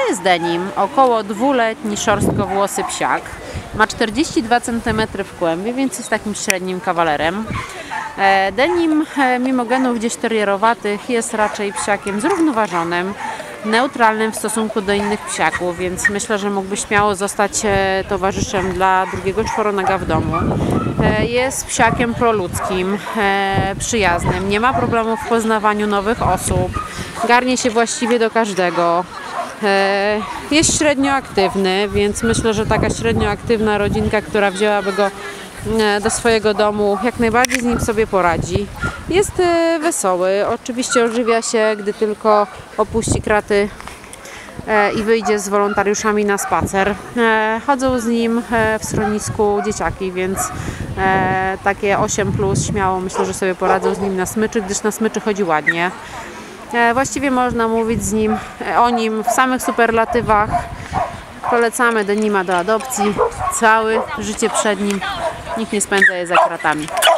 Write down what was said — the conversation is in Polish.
jest Denim, około 2-letni szorstkowłosy psiak. Ma 42 cm w kłębie, więc jest takim średnim kawalerem. Denim, mimo genów gdzieś terierowatych, jest raczej psiakiem zrównoważonym, neutralnym w stosunku do innych psiaków, więc myślę, że mógłby śmiało zostać towarzyszem dla drugiego czworonoga w domu. Jest psiakiem proludzkim, przyjaznym, nie ma problemu w poznawaniu nowych osób, garnie się właściwie do każdego. Jest średnio aktywny, więc myślę, że taka średnio aktywna rodzinka, która wzięłaby go do swojego domu, jak najbardziej z nim sobie poradzi. Jest wesoły, oczywiście ożywia się, gdy tylko opuści kraty i wyjdzie z wolontariuszami na spacer. Chodzą z nim w schronisku dzieciaki, więc takie 8+, śmiało myślę, że sobie poradzą z nim na smyczy, gdyż na smyczy chodzi ładnie. Właściwie można mówić o nim w samych superlatywach. Polecamy Denima do adopcji. Całe życie przed nim. Nikt nie spędza je za kratami.